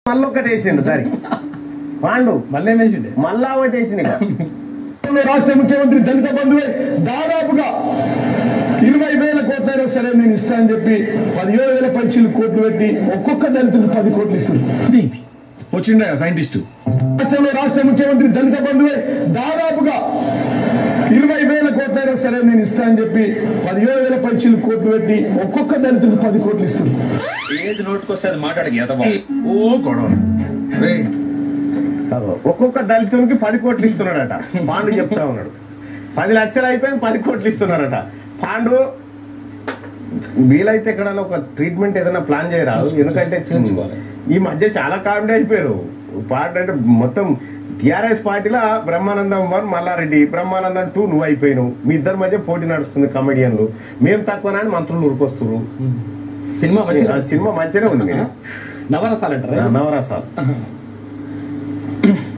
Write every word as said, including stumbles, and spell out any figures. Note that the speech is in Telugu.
మళ్ళీ ఒకటి వేసిండు దారి పాండు మళ్ళీ వేసిండు మళ్ళా ఒకటి వేసిండు. రాష్ట్ర ముఖ్యమంత్రి దళిత బంధువే దాదాపుగా ఇరవై వేల కోట్లైనా సరే నేను ఇస్తా అని చెప్పి పదిహేడు వేల పైచీలు కోట్లు పెట్టి ఒక్కొక్క దళితుడు పది కోట్లు ఇస్తుంది. వచ్చిండ సైంటిస్టు రాష్ట్రంలో రాష్ట్ర ముఖ్యమంత్రి దళిత బంధువే దాదాపుగా ఇరవై వేల కోట్లైనా సరే నేను ఇస్తా అని చెప్పి పదిహేడు వేల పైచీలు కోట్లు పెట్టి ఒక్కొక్క దళితుడు పది కోట్లు ఇస్తుంది. ఏది నోటుకొస్తే అది మాట్లాడకి ఓ గొడవ ఒక్కొక్క దళితునికి పది కోట్లు ఇస్తున్నాడట. పాండు చెప్తా ఉన్నాడు పది లక్షలు అయిపోయింది పది కోట్లు ఇస్తున్నారట. పాండు వీలైతే ఎక్కడన్నా ఒక ట్రీట్మెంట్ ఏదైనా ప్లాన్ చేయరాదు. ఎందుకంటే ఈ మధ్య చాలా కామెడీ అయిపోయారు. పార్టీ అంటే మొత్తం టిఆర్ఎస్ పార్టీలో బ్రహ్మానందం వన్ మల్లారెడ్డి, బ్రహ్మానందం టూ నువ్వు అయిపోయినావు. మీ ఇద్దరి మధ్య పోటీ నడుస్తుంది. కమెడియన్లు మేము తక్కువనా అని మంత్రులు ఉరికొస్తున్నారు. సినిమా సినిమా మంచిగానే ఉంది. నవరసాలు అంటారా? నవరసాలు